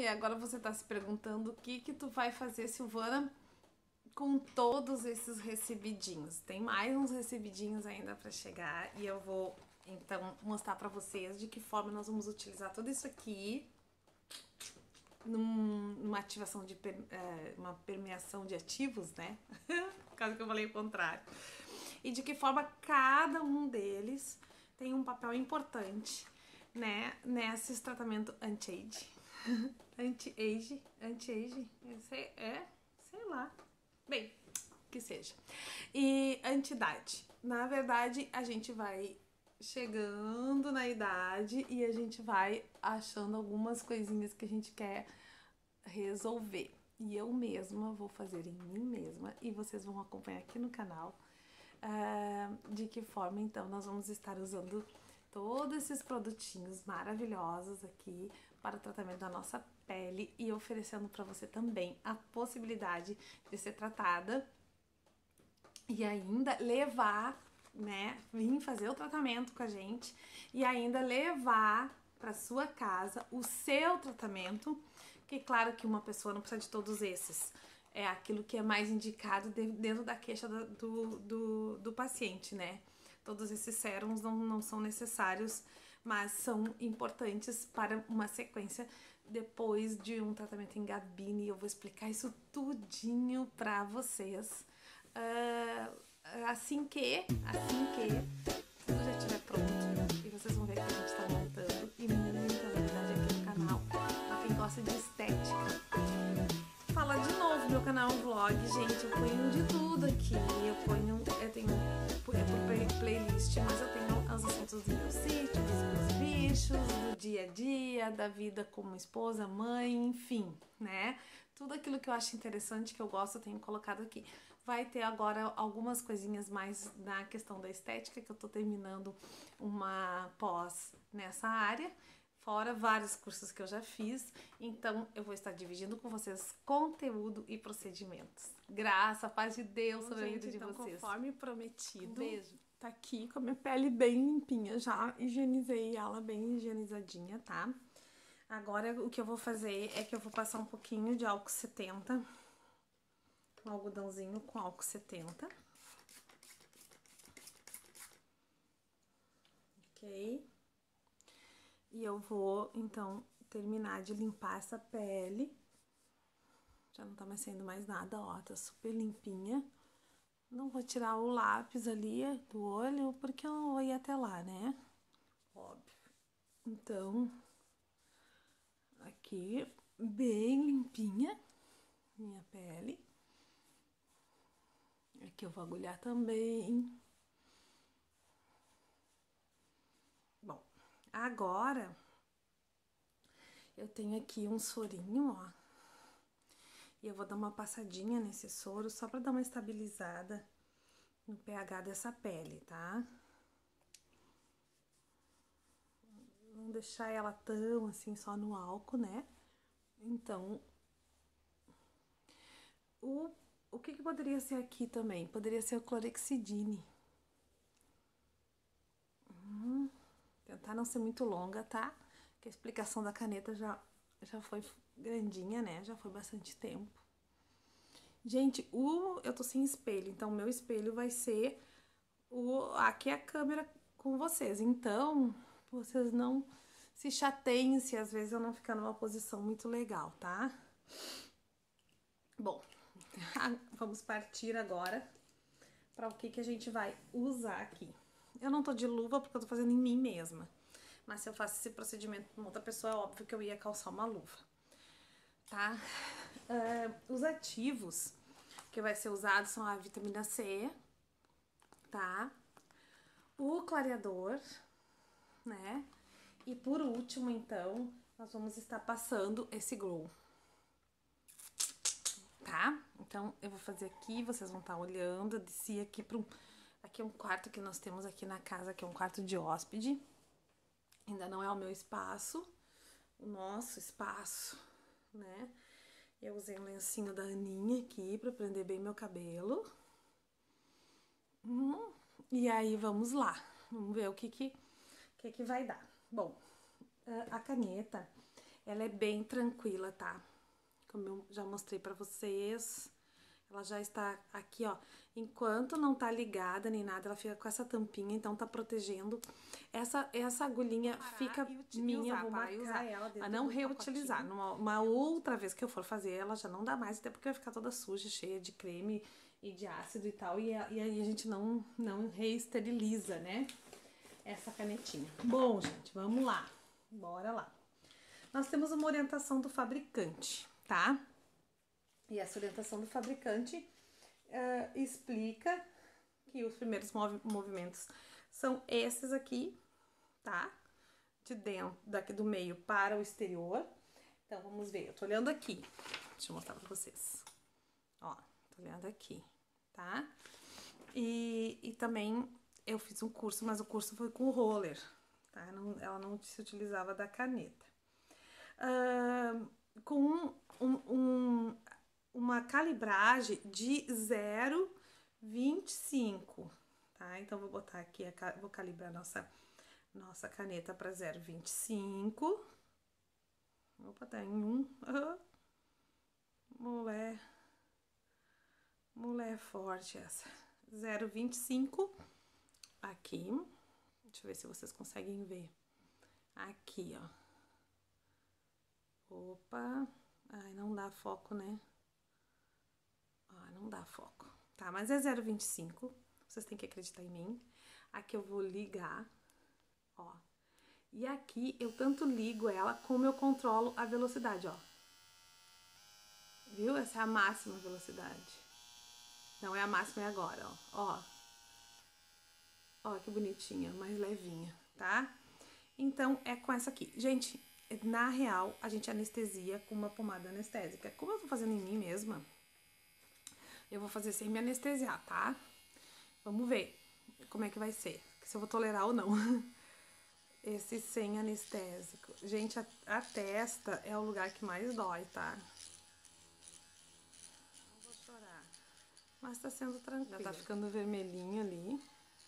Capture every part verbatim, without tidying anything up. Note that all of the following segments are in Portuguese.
e agora você tá se perguntando o que que tu vai fazer, Silvana, com todos esses recebidinhos. Tem mais uns recebidinhos ainda pra chegar e eu vou então mostrar pra vocês de que forma nós vamos utilizar tudo isso aqui num- numa ativação de per- é, uma permeação de ativos, né? Caso que eu falei o contrário. E de que forma cada um deles tem um papel importante, né, nesses tratamentos anti-age. Anti-age, anti-age, eu sei- é, sei lá. Bem, que seja. E anti-idade. Na verdade, a gente vai chegando na idade e a gente vai achando algumas coisinhas que a gente quer resolver. E eu mesma vou fazer em mim mesma e vocês vão acompanhar aqui no canal ah, de que forma então nós vamos estar usando todos esses produtinhos maravilhosos aqui para o tratamento da nossa pele e oferecendo para você também a possibilidade de ser tratada e ainda levar, né, vir fazer o tratamento com a gente e ainda levar para sua casa o seu tratamento, que claro que uma pessoa não precisa de todos esses, é aquilo que é mais indicado dentro da queixa do, do, do, do paciente, né? Todos esses sérums não, não são necessários, mas são importantes para uma sequência depois de um tratamento em gabine. Eu vou explicar isso tudinho pra vocês. Uh, assim que, assim que tudo já estiver pronto e vocês vão ver que a gente tá montando e muita novidade aqui no canal pra quem gosta de estética. Fala de novo, meu canal é um vlog, gente, eu ponho de tudo aqui, eu ponho, eu tenho, é por playlist, mas eu tenho os assuntos do meu sítio, dos meus bichos, do dia a dia, da vida como esposa, mãe, enfim, né? Tudo aquilo que eu acho interessante, que eu gosto, eu tenho colocado aqui. Vai ter agora algumas coisinhas mais na questão da estética, que eu tô terminando uma pós nessa área, fora vários cursos que eu já fiz, então eu vou estar dividindo com vocês conteúdo e procedimentos. Graça, paz de Deus sobre a vida de então, vocês. conforme prometido, Um beijo. tá aqui com a minha pele bem limpinha, já higienizei ela bem Higienizadinha, tá? Agora o que eu vou fazer é que eu vou passar um pouquinho de álcool setenta, um algodãozinho com álcool setenta. Ok? E eu vou, então, terminar de limpar essa pele. Já não tá mais saindo mais nada, ó, tá super limpinha. Não vou tirar o lápis ali do olho, porque eu não vou ir até lá, né? Óbvio. Então, aqui, bem limpinha, minha pele. Aqui eu vou agulhar também. Bom, agora eu tenho aqui um sorinho, ó. E eu vou dar uma passadinha nesse soro só pra dar uma estabilizada no pH dessa pele, tá? Não deixar ela tão assim só no álcool, né? Então, o, o que que poderia ser aqui também? Poderia ser o clorexidine. Hum, tentar não ser muito longa, tá? Que a explicação da caneta já, já foi grandinha, né? Já foi bastante tempo. Gente, o, eu tô sem espelho, então o meu espelho vai ser o, aqui é a câmera com vocês. Então, vocês não se chateiem se às vezes eu não ficar numa posição muito legal, tá? Bom, vamos partir agora para o que que a gente vai usar aqui. Eu não tô de luva porque eu tô fazendo em mim mesma. Mas se eu faço esse procedimento com outra pessoa, é óbvio que eu ia calçar uma luva, tá? Uh, os ativos que vai ser usado são a vitamina C, tá? O clareador, né? E por último, então, nós vamos estar passando esse glow, tá? Então, eu vou fazer aqui, vocês vão estar olhando, eu desci aqui para um... Aqui é um quarto que nós temos aqui na casa, que é um quarto de hóspede. Ainda não é o meu espaço, o nosso espaço, né? Eu usei um lencinho da Aninha aqui pra prender bem meu cabelo. Hum, e aí, vamos lá. Vamos ver o que que, que que vai dar. Bom, a caneta, Ela é bem tranquila, tá? Como eu já mostrei pra vocês. Ela já está aqui, ó. Enquanto não tá ligada nem nada, ela fica com essa tampinha, então tá protegendo. Essa, essa agulhinha fica minha, vou marcar ela dentro, a não reutilizar. Numa uma outra vez que eu for fazer, ela já não dá mais, até porque vai ficar toda suja, cheia de creme e de ácido e tal. E, e aí a gente não, não reesteriliza, né? Essa canetinha. Bom, gente, vamos lá. Bora lá. Nós temos uma orientação do fabricante, tá? E essa orientação do fabricante uh, explica que os primeiros mov movimentos são esses aqui, tá? De dentro, daqui do meio para o exterior. Então, vamos ver. Eu tô olhando aqui. Deixa eu mostrar pra vocês. Ó, tô olhando aqui, tá? E, e também eu fiz um curso, mas o curso foi com roller, tá? Não, ela não se utilizava da caneta. Uh, com um... um, um uma calibragem de zero vírgula vinte e cinco, tá? Então, vou botar aqui, a, vou calibrar nossa, nossa caneta para zero vírgula vinte e cinco. Opa, tá em um. Uhum. Mulher. Mulher forte essa. zero vírgula vinte e cinco. Aqui. Deixa eu ver se vocês conseguem ver. Aqui, ó. Opa. Ai, não dá foco, né? Não dá foco, tá? Mas é zero vírgula vinte e cinco, vocês têm que acreditar em mim. Aqui eu vou ligar, ó. E aqui eu tanto ligo ela como eu controlo a velocidade, ó. Viu? Essa é a máxima velocidade. Não é a máxima, é agora, ó. Ó, ó que bonitinha, mais levinha, tá? Então, é com essa aqui. Gente, na real, a gente anestesia com uma pomada anestésica. Como eu tô fazendo em mim mesma, eu vou fazer sem me anestesiar, tá? Vamos ver como é que vai ser, se eu vou tolerar ou não. Esse sem anestésico. Gente, a, a testa é o lugar que mais dói, tá? Não vou chorar. Mas tá sendo tranquilo. Já tá ficando vermelhinho ali.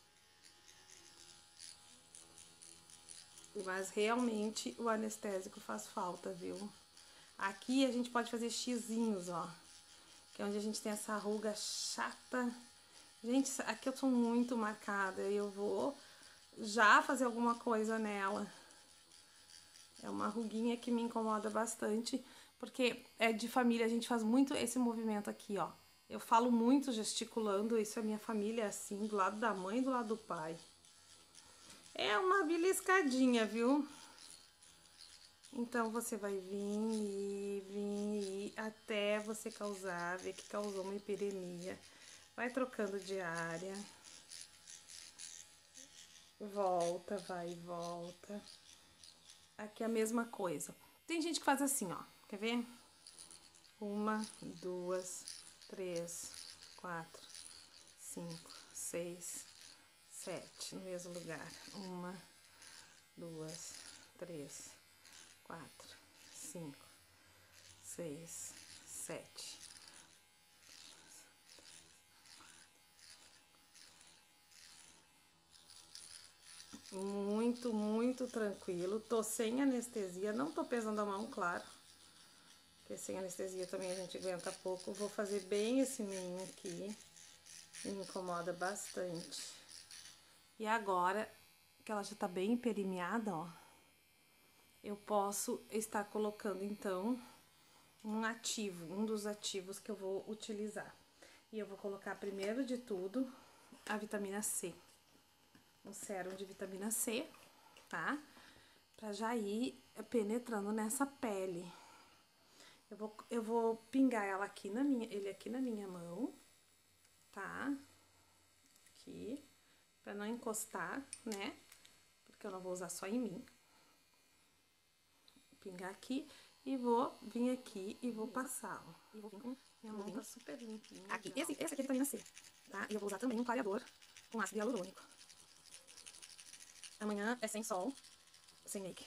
Mas realmente o anestésico faz falta, viu? Aqui a gente pode fazer xizinhos, ó. Que é onde a gente tem essa ruga chata. Gente, aqui eu tô muito marcada. E eu vou já fazer alguma coisa nela. É uma ruguinha que me incomoda bastante. Porque é de família, a gente faz muito esse movimento aqui, ó. Eu falo muito gesticulando, isso é minha família assim, do lado da mãe e do lado do pai. É uma beliscadinha, viu? Então, você vai vir e vir e até você causar, ver que causou uma hiperemia. Vai trocando de área. Volta, vai e volta. Aqui é a mesma coisa. Tem gente que faz assim, ó. Quer ver? Uma, duas, três, quatro, cinco, seis, sete. No mesmo lugar. Uma, duas, três, quatro, cinco, seis, sete. Muito, muito tranquilo. Tô sem anestesia, não tô pesando a mão, claro. Porque sem anestesia também a gente aguenta pouco. Vou fazer bem esse ninho aqui. Me incomoda bastante. E agora, que ela já tá bem permeada, ó. Eu posso estar colocando, então, um ativo, um dos ativos que eu vou utilizar. E eu vou colocar, primeiro de tudo, a vitamina C. Um sérum de vitamina C, tá? Pra já ir penetrando nessa pele. Eu vou, eu vou pingar ela aqui na minha, ele aqui na minha mão, tá? Aqui, pra não encostar, né? Porque eu não vou usar só em mim. Pingar aqui e vou vir aqui e vou passar, ó. E vou vir com minha mão tá super limpinha. Aqui, esse, esse aqui é vitamina C, tá? E eu vou usar também um clareador com ácido hialurônico. Amanhã é sem sol, sem make.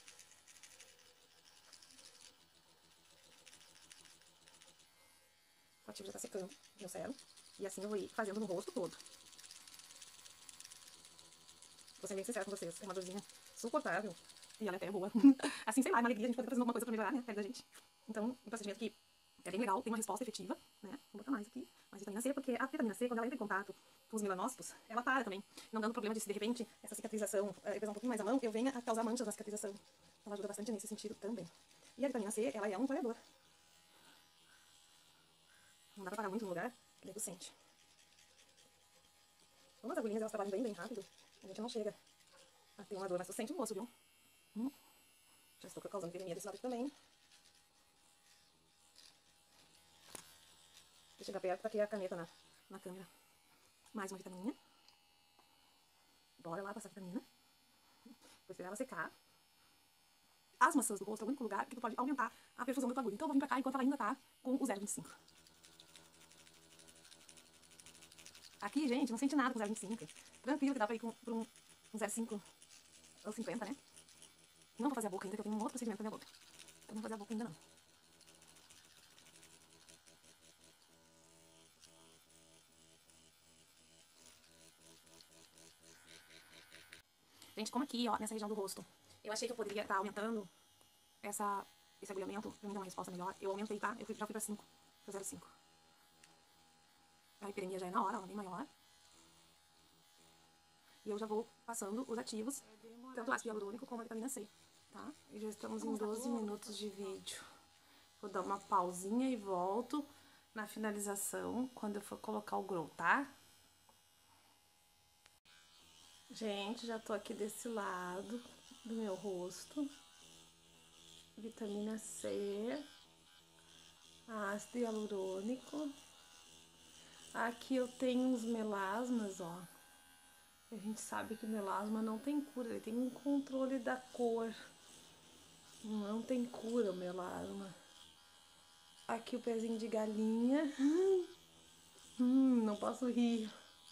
O ativo já tá secando, meu sérum. E assim eu vou ir fazendo no rosto todo. Vou ser bem sincera com vocês, é uma dorzinha suportável. E ela é até boa. Assim, sei lá, é uma alegria a gente poder fazer alguma coisa pra melhorar, né, a pele da gente. Então, um procedimento que é bem legal, tem uma resposta efetiva, né? Vou botar mais aqui, mais vitamina C, porque a vitamina C, quando ela entra em contato com os melanócitos, ela para também, não dando problema de, se de repente, essa cicatrização, eh, pesar um pouquinho mais a mão, eu venha a causar manchas na cicatrização. Ela ajuda bastante nesse sentido também. E a vitamina C, ela é um clareador. Não dá pra parar muito no lugar, que daí tu sente. Como as agulhinhas, elas trabalham bem, bem rápido, a gente não chega a ter uma dor, mas tu sente no osso, viu? Hum. Já estou causando epidemia desse lado aqui também. Vou chegar perto pra ter a caneta na, na câmera. Mais uma vitamininha. Bora lá passar a vitamina. Vou esperar ela secar. As maçãs do rosto é o único lugar que tu pode aumentar a perfusão da tua agulha. Então eu vou vir pra cá enquanto ela ainda tá com o zero vírgula vinte e cinco. Aqui, gente, não sente nada com zero vírgula vinte e cinco. Tranquilo que dá pra ir com, por um, um zero vírgula cinco ou cinquenta, né? Não vou fazer a boca ainda, que eu tenho um outro procedimento pra minha boca. Então não vou fazer a boca ainda não. Gente, como aqui, ó, nessa região do rosto, eu achei que eu poderia estar aumentando essa, esse agulhamento pra me dar uma resposta melhor. Eu aumentei, tá? Eu fui, já fui pra cinco, pra zero vírgula cinco. A epidemia já é na hora, ela é bem maior. E eu já vou passando os ativos, tanto o ácido hialurônico como a vitamina C, tá? E já estamos em doze minutos de vídeo. Vou dar uma pausinha e volto na finalização, quando eu for colocar o glow, tá? Gente, já tô aqui desse lado do meu rosto. Vitamina C, ácido hialurônico. Aqui eu tenho uns melasmas, ó. A gente sabe que o melasma não tem cura, ele tem um controle da cor. Não tem cura o melasma. Aqui o pezinho de galinha. Hum, não posso rir.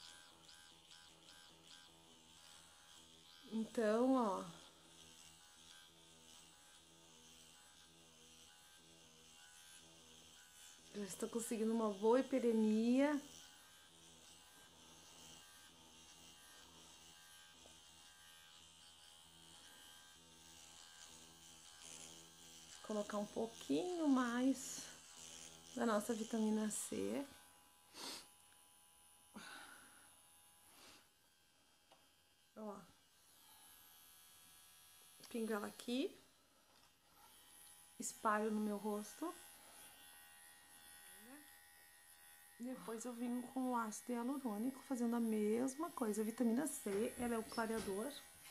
Então, ó. Já estou conseguindo uma boa epidemia. Colocar um pouquinho mais da nossa vitamina C. Ó. Pingo ela aqui. Espalho no meu rosto. Depois eu venho com o ácido hialurônico, fazendo a mesma coisa. A vitamina C, ela é o clareador.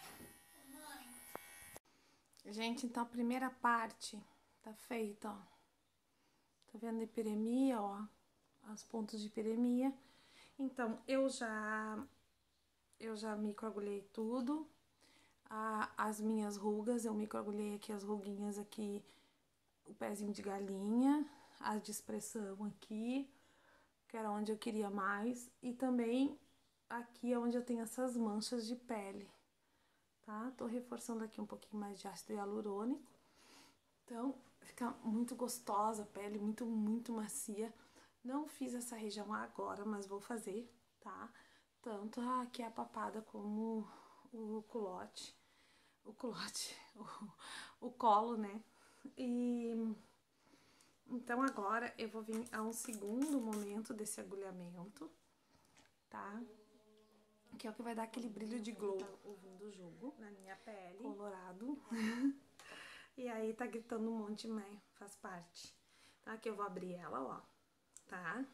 Gente, então a primeira parte tá feita, ó. Tá vendo a hiperemia, ó? Os pontos de hiperemia. Então, eu já... Eu já microagulhei tudo. Ah, as minhas rugas, eu microagulhei aqui as ruguinhas aqui, o pezinho de galinha, as de expressão aqui, que era onde eu queria mais, e também aqui é onde eu tenho essas manchas de pele, tá? Tô reforçando aqui um pouquinho mais de ácido hialurônico, então fica muito gostosa a pele, muito, muito macia. Não fiz essa região agora, mas vou fazer, tá? Tanto aqui a papada como o culote, o culote, o, o colo, né? E então agora eu vou vir a um segundo momento desse agulhamento, tá? Que é o que vai dar aquele brilho de glow. Tá ouvindo o jogo na minha pele, colorado. E aí tá gritando um monte, mas faz parte. Tá? Que eu vou abrir ela, ó, tá?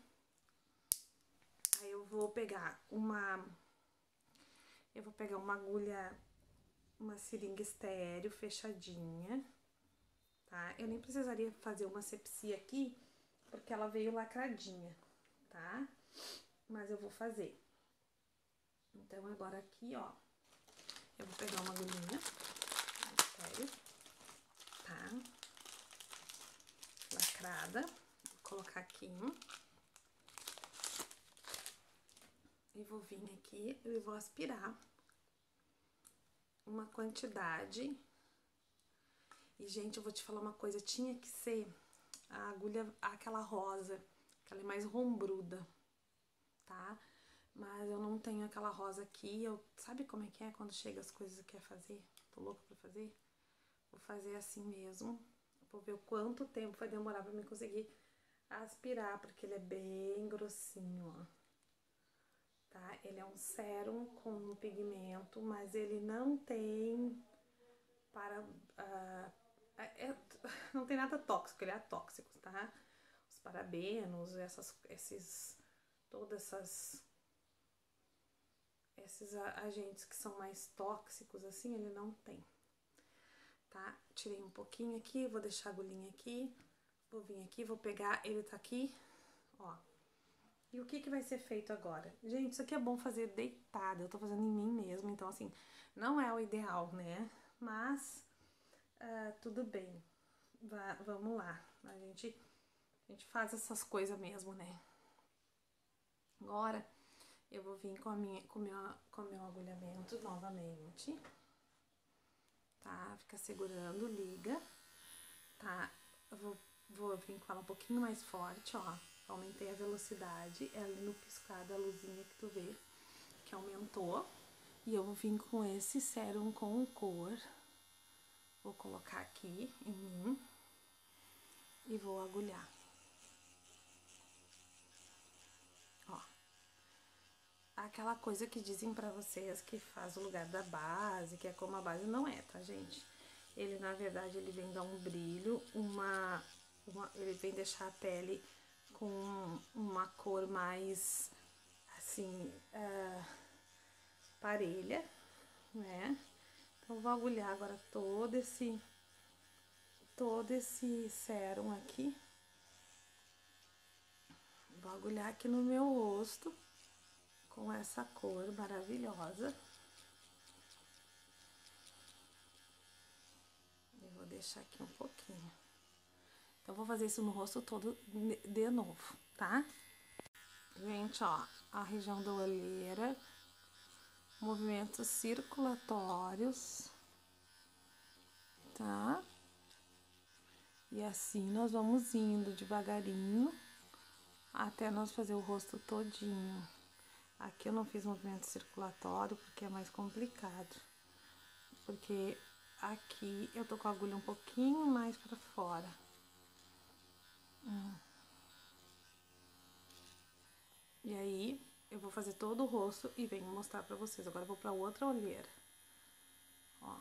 Aí eu vou pegar uma... Eu vou pegar uma agulha, uma seringa estéreo fechadinha, tá? Eu nem precisaria fazer uma sepsia aqui, porque ela veio lacradinha, tá? Mas eu vou fazer. Então, agora aqui, ó, eu vou pegar uma agulhinha estéreo, tá? Lacrada. Vou colocar aqui. E vou vir aqui e vou aspirar uma quantidade. E, gente, eu vou te falar uma coisa, tinha que ser a agulha, aquela rosa, que ela é mais rombruda, tá? Mas eu não tenho aquela rosa aqui, eu, sabe como é que é quando chega as coisas que quer fazer? Tô louca pra fazer? Vou fazer assim mesmo. Vou ver o quanto tempo vai demorar pra mim conseguir aspirar, porque ele é bem grossinho, ó. Tá? Ele é um sérum com pigmento, mas ele não tem para... Uh, é, não tem nada tóxico, ele é atóxico, tá? Os parabenos, essas, esses... Todas essas... Esses agentes que são mais tóxicos, assim, ele não tem. Tá? Tirei um pouquinho aqui, vou deixar a agulhinha aqui. Vou vir aqui, vou pegar, ele tá aqui, ó. E o que que vai ser feito agora? Gente, isso aqui é bom fazer deitada, eu tô fazendo em mim mesmo, então assim, não é o ideal, né? Mas, uh, tudo bem, Vá, vamos lá, a gente, a gente faz essas coisas mesmo, né? Agora, eu vou vir com a minha, com meu, com meu agulhamento novamente, tá? Fica segurando, liga, tá? Eu vou, vou vir com ela um pouquinho mais forte, ó. Aumentei a velocidade, é ali no piscar da luzinha que tu vê, que aumentou. E eu vou vir com esse sérum com cor. Vou colocar aqui em mim e vou agulhar. Ó. Aquela coisa que dizem pra vocês que faz o lugar da base, que é como a base, não é, tá, gente? Ele, na verdade, ele vem dar um brilho, uma... uma ele vem deixar a pele com uma cor mais, assim, uh, parelha, né? Então, vou agulhar agora todo esse, todo esse sérum aqui. Vou agulhar aqui no meu rosto, com essa cor maravilhosa. Eu vou deixar aqui um pouquinho. Então, vou fazer isso no rosto todo de novo, tá? Gente, ó, a região da olheira, movimentos circulatórios, tá? E assim nós vamos indo devagarinho até nós fazer o rosto todinho. Aqui eu não fiz movimento circulatório porque é mais complicado, porque aqui eu tô com a agulha um pouquinho mais pra fora. Hum. E aí, eu vou fazer todo o rosto e venho mostrar pra vocês. Agora eu vou pra outra olheira. Ó.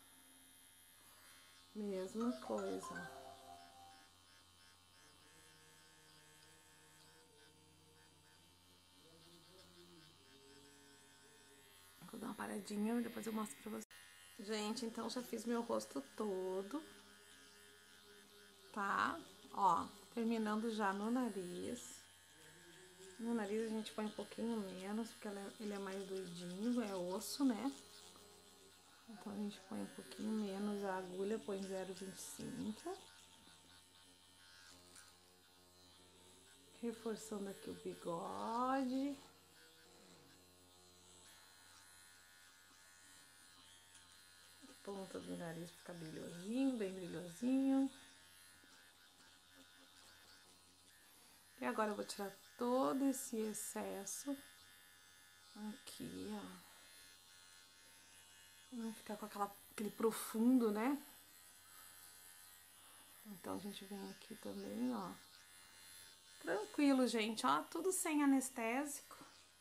Mesma coisa. Vou dar uma paradinha e depois eu mostro pra vocês. Gente, então já fiz meu rosto todo. Tá? Ó, terminando já no nariz. No nariz a gente põe um pouquinho menos, porque ele é mais doidinho, é osso, né? Então a gente põe um pouquinho menos, a agulha põe zero vírgula vinte e cinco. Reforçando aqui o bigode. Ponta do nariz fica brilhosinho, bem brilhosinho. E agora eu vou tirar todo esse excesso aqui, ó. Não ficar com aquela, aquele profundo, né? Então, a gente vem aqui também, ó. Tranquilo, gente, ó. Tudo sem anestésico.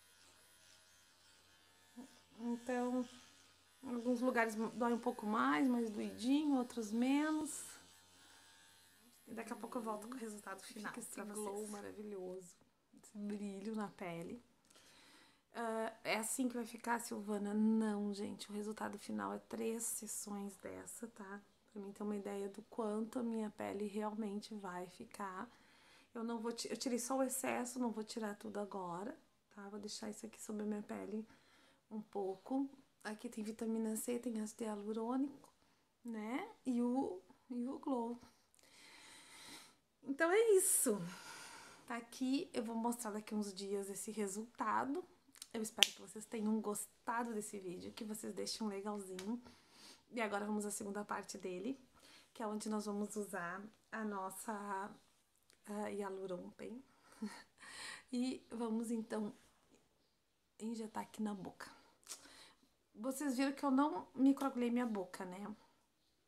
Então, em alguns lugares dói um pouco mais, mais doidinho, outros menos. E daqui a pouco eu volto com o resultado final. Fica esse glow maravilhoso, esse brilho na pele. Uh, é assim que vai ficar, Silvana? Não, gente, o resultado final é três sessões dessa, tá? Pra mim ter uma ideia do quanto a minha pele realmente vai ficar. Eu não vou, eu tirei só o excesso, não vou tirar tudo agora, tá? Vou deixar isso aqui sobre a minha pele um pouco. Aqui tem vitamina C, tem ácido hialurônico, né? E o, e o glow. Então é isso. Tá aqui, eu vou mostrar daqui uns dias esse resultado. Eu espero que vocês tenham gostado desse vídeo, que vocês deixem um legalzinho. E agora vamos à segunda parte dele, que é onde nós vamos usar a nossa uh, Hyaluron Pen. E vamos então injetar aqui na boca. Vocês viram que eu não microagulhei minha boca, né?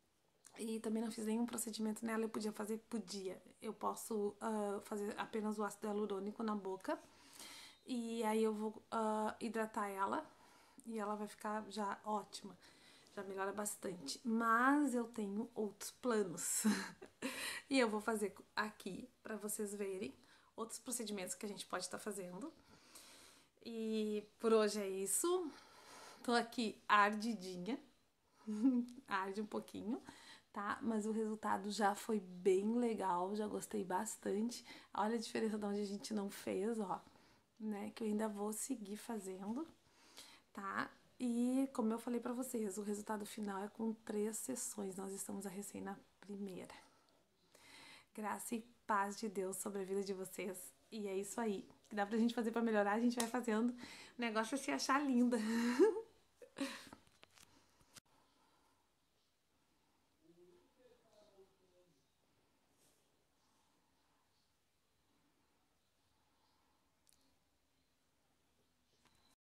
E também não fiz nenhum procedimento nela. Eu podia fazer, podia. Eu posso uh, fazer apenas o ácido hialurônico na boca. E aí eu vou uh, hidratar ela. E ela vai ficar já ótima. Já melhora bastante. Mas eu tenho outros planos. E eu vou fazer aqui pra vocês verem outros procedimentos que a gente pode estar fazendo. E por hoje é isso. Tô aqui ardidinha. Arde um pouquinho, tá? Mas o resultado já foi bem legal, já gostei bastante. Olha a diferença de onde a gente não fez, ó, né? Que eu ainda vou seguir fazendo, tá? E como eu falei pra vocês, o resultado final é com três sessões. Nós estamos a recém na primeira. Graça e paz de Deus sobre a vida de vocês. E é isso aí. O que dá pra gente fazer pra melhorar, a gente vai fazendo. O negócio é se achar linda.